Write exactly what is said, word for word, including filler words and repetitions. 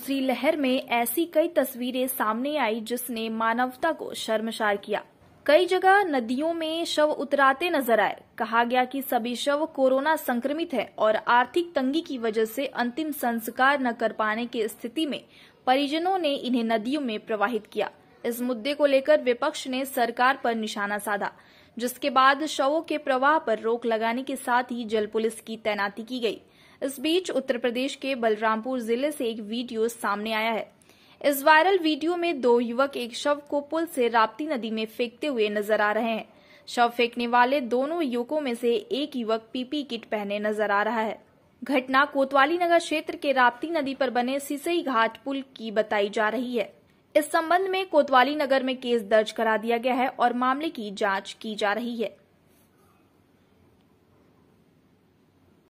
दूसरी लहर में ऐसी कई तस्वीरें सामने आई जिसने मानवता को शर्मसार किया। कई जगह नदियों में शव उतराते नजर आए। कहा गया कि सभी शव कोरोना संक्रमित है और आर्थिक तंगी की वजह से अंतिम संस्कार न कर पाने की स्थिति में परिजनों ने इन्हें नदियों में प्रवाहित किया। इस मुद्दे को लेकर विपक्ष ने सरकार पर निशाना साधा, जिसके बाद शवों के प्रवाह पर रोक लगाने के साथ ही जल पुलिस की तैनाती की गई। इस बीच उत्तर प्रदेश के बलरामपुर जिले से एक वीडियो सामने आया है। इस वायरल वीडियो में दो युवक एक शव को पुल से राप्ती नदी में फेंकते हुए नजर आ रहे हैं। शव फेंकने वाले दोनों युवकों में से एक युवक पीपी किट पहने नजर आ रहा है। घटना कोतवाली नगर क्षेत्र के राप्ती नदी पर बने सिसई घाट पुल की बताई जा रही है। इस संबंध में कोतवाली नगर में केस दर्ज करा दिया गया है और मामले की जांच की जा रही है।